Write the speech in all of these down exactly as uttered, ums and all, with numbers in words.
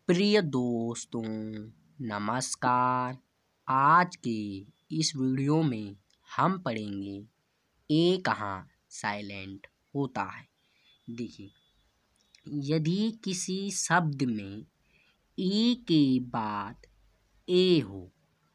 प्रिय दोस्तों, नमस्कार। आज के इस वीडियो में हम पढ़ेंगे ए कहाँ साइलेंट होता है। देखिए, यदि किसी शब्द में ई के बाद ए हो,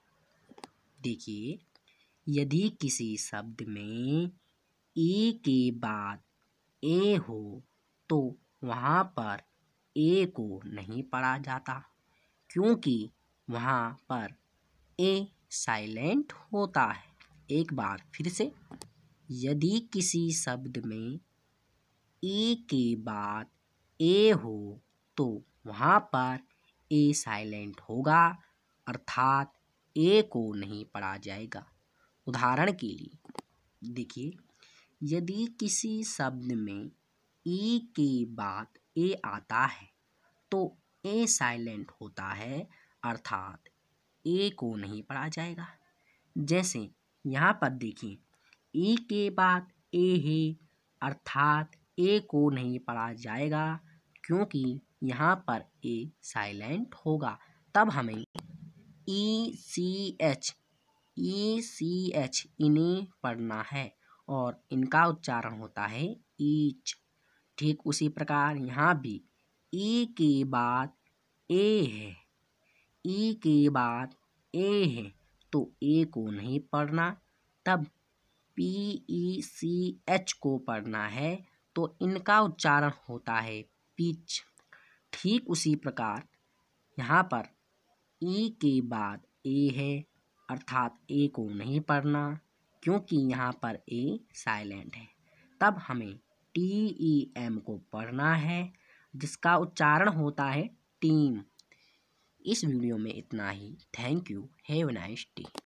देखिए यदि किसी शब्द में ई के बाद ए हो तो वहाँ पर ए को नहीं पढ़ा जाता, क्योंकि वहाँ पर ए साइलेंट होता है। एक बार फिर से, यदि किसी शब्द में ई के बाद ए हो तो वहाँ पर ए साइलेंट होगा, अर्थात ए को नहीं पढ़ा जाएगा। उदाहरण के लिए देखिए, यदि किसी शब्द में ई के बाद ए आता है तो ए साइलेंट होता है, अर्थात ए को नहीं पढ़ा जाएगा। जैसे यहाँ पर देखिए, ई के बाद ए है, अर्थात ए को नहीं पढ़ा जाएगा, क्योंकि यहाँ पर ए साइलेंट होगा। तब हमें ई C H E C H इन्हें पढ़ना है और इनका उच्चारण होता है ईच। ठीक उसी प्रकार यहाँ भी ई के बाद ए है, ई के बाद ए है तो ए को नहीं पढ़ना, तब पी ई सी एच को पढ़ना है, तो इनका उच्चारण होता है पिच। ठीक उसी प्रकार यहाँ पर ई के बाद ए है, अर्थात ए को नहीं पढ़ना, क्योंकि यहाँ पर ए साइलेंट है। तब हमें टी ई एम को पढ़ना है, जिसका उच्चारण होता है टीम। इस वीडियो में इतना ही। Thank you. Have a nice day.